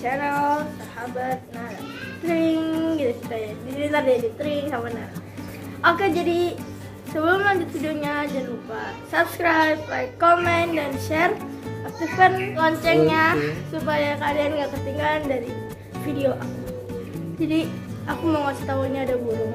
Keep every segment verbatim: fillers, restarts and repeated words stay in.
channel Sahabat Nara Tring gitu ceritanya. Jadi ntar dia di Tring sama Nara. Oke, jadi sebelum lanjut videonya jangan lupa subscribe, like, comment, dan share. Aktifkan loncengnya okay, supaya kalian gak ketinggalan dari video aku. Jadi aku mau ngasih tahu ini ada burung.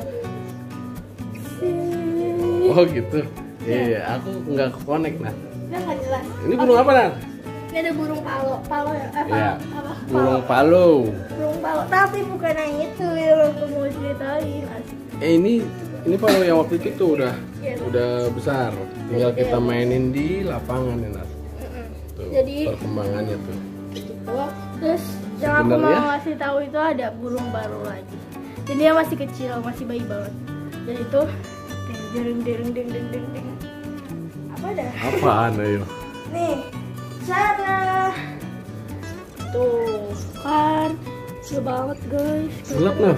Oh gitu. Iya, yeah, yeah. Aku nggak connect nah. Udah nggak jelas. Ini burung okay, apa nah? Ini ada burung palo, palo ya? Eh, palo, yeah, apa? Burung palo. Burung palo, tapi bukan yang itu yang aku mau ceritain. Asik. Eh ini ini palo yang waktu itu tuh udah yeah, udah besar. Tinggal yeah, kita mainin di lapangan ya Nat. Tuh, jadi perkembangannya tuh. Gitu. Terus yang aku mau ngasih tahu itu ada burung baru lagi. Jadi dia masih kecil, masih bayi banget. Dan itu ding ding ding ding ding ding. Apa dah? Apaan ayo? Nih, cara. Tuh, kan. Gelap banget, guys. Gelap nah.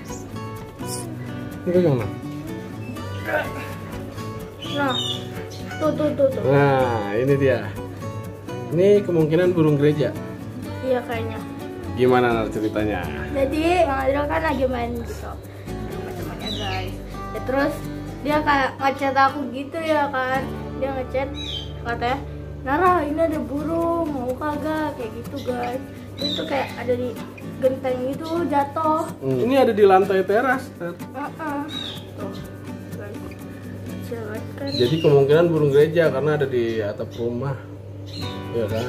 Ini pegang nah. Nah, tuh tuh tuh tuh. Nah, ini dia. Ini kemungkinan burung gereja. Iya kayaknya. Gimana Nar ceritanya? Jadi Bang Adil kan lagi main gitu sama teman-temannya guys. Ya, terus dia kayak ngechat aku gitu ya kan. Dia ngechat katanya, Nara ini ada burung, mau kagak? Kayak gitu guys. Itu kayak ada di genteng itu jatuh. Hmm. Ini ada di lantai teras. Uh -uh. Tuh, guys. Kan. Jadi kemungkinan burung gereja karena ada di atap rumah. Ya kan?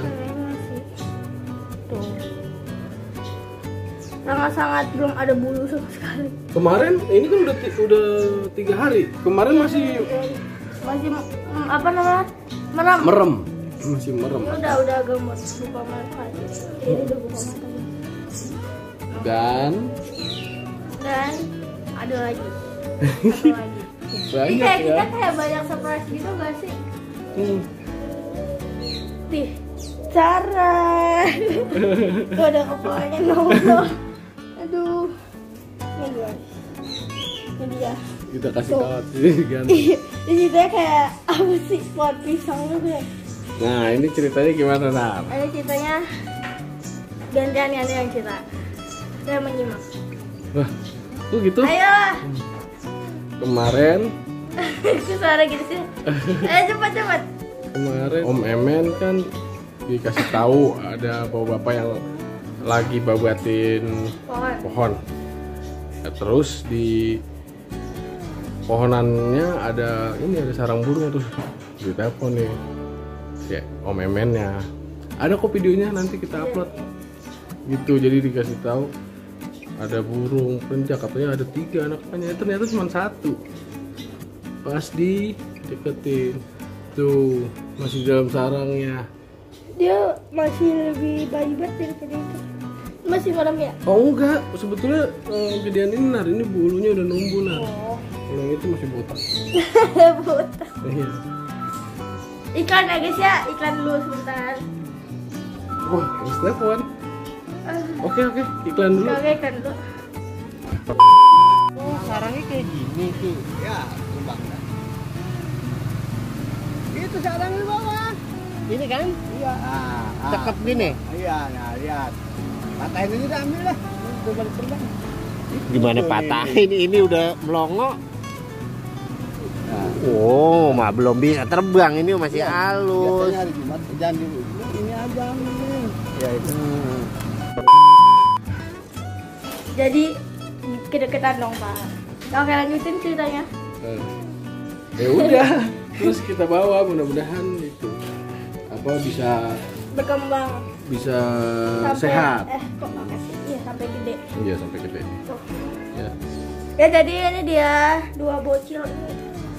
Tuh. Sangat-sangat belum ada bulu sama sekali. Kemarin ini kan udah udah tiga hari. Kemarin masih masih mm, apa namanya? Merem. Merem. Masih merem. Ini udah udah agak buka mata. Ini udah buka mata. Dan dan ada lagi. Ada lagi. Banyak Ini kayak ya. kita kayak banyak surprise gitu gak sih? Hmm. Nih, cara. Tuh ada kepalanya nongol. Aduh. Ini guys. Ini dia. Kita kasih tahu sih kan. Ini ceritanya kayak apa sih? Pot pisang gitu ya. Nah, ini ceritanya gimana, Nar? Ini ceritanya gantian yang yang cerita. Saya menyimak. Wah, tuh gitu. Ayo. Kemarin. Itu suara gitu sih. Ayo cepat cepat. Kemarin Om Emen kan dikasih tahu ada bapak-bapak yang lagi babatin Pohon. pohon. Ya, terus di pohonannya ada ini ada sarang burung terus ditelepon nih si Om Emennya. Ada kok videonya nanti kita upload. Gitu jadi dikasih tahu ada burung pencak katanya ada tiga anaknya ternyata cuma satu. Pas di deketin tuh masih dalam sarangnya. Dia masih lebih bayi banget daripada itu. Masih malam ya? Oh enggak, sebetulnya eh, gedean ini Nar, ini bulunya udah numbuh Nar. Oh. Kalau yang itu masih botak. Botak. Iya. Iklan ya guys ya, iklan dulu sebentar. Wah, harus telepon. Oke oke, iklan dulu. Oke, iklan dulu. Oh, sarangnya kayak gini tuh. Ya, lubang dah. Itu sarangnya di bawah. Ini kan? Iya. Ah, cakep gini. Iya, nah lihat. Patahin ini udah ambil lah. Udah balik terbang. Gimana patahin? Ini udah melongo. Nah. Oh, mah belum bisa terbang. Ini masih ya, halus. Biasanya hari Jumat jangan dulu. Ini aja ini. Ya itu. Hmm. Jadi kedeketan dong Pak. Oke lanjutin ceritanya. Ya udah, terus kita bawa mudah-mudahan itu apa bisa berkembang, bisa sampai, sehat. Eh kok nggak sih? Iya sampai gede. Iya sampai gede. Tuh. Ya. Ya jadi ini dia dua bocil ini.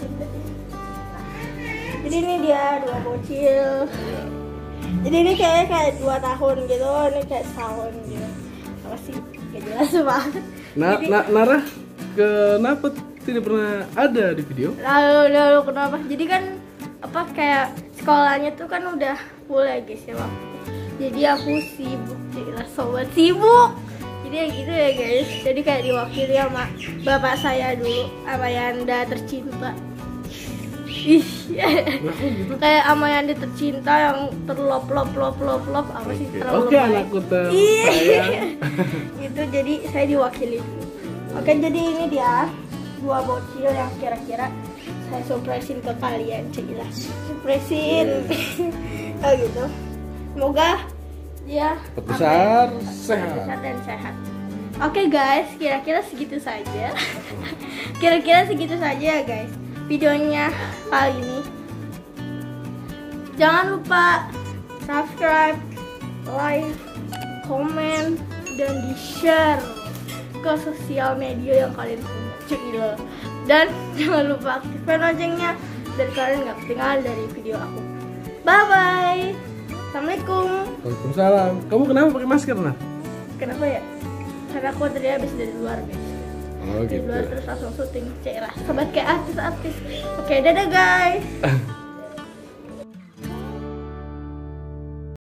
Jadi ini dia dua bocil. Jadi ini kayak kayak dua tahun gitu, ini kayak setahun gitu. Apa sih? Gak jelas banget. Nah, Jadi, na Nara, kenapa tidak pernah ada di video? Lalu lalu kenapa? Jadi kan apa kayak sekolahnya tuh kan udah full ya guys ya waktu. Jadi aku sibuk, jelas sobat sibuk. Jadi ya gitu ya guys. Jadi kayak diwakili sama bapak saya dulu, sama Yanda tercinta. Ih, Nah, kok gitu? kayak sama yang dia tercinta yang terlop lop lop lop lop apa sih Oke, terlalu Oke, lebay. anakku ter Iya. sayang. Gitu, jadi saya diwakili. Oke, jadi ini dia dua bocil yang kira-kira saya surprisein ke kalian, cilah surprisein. Oh gitu. Semoga dia Besar, sampai- sehat. besar dan sehat. Oke guys, kira-kira segitu saja. Kira-kira segitu saja ya guys videonya kali ini. Jangan lupa subscribe, like, komen, dan di share ke sosial media yang kalian punya. Cila. Dan jangan lupa aktifkan loncengnya dan kalian nggak ketinggalan dari video aku. Bye bye. Assalamualaikum. Waalaikumsalam. Kamu kenapa pakai masker, Nah? Kenapa ya? Karena aku tadi habis dari luar guys. Oh Dari gitu. luar terus langsung syuting. Cek lah, sobat kayak artis-artis. Oke, dadah guys.